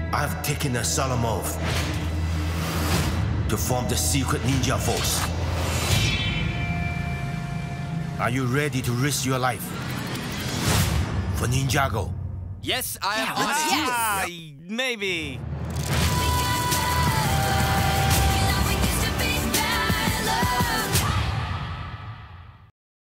I've taken a solemn oath to form the secret ninja force. Are you ready to risk your life for Ninjago? Yes, I am let's ready. do it. Maybe.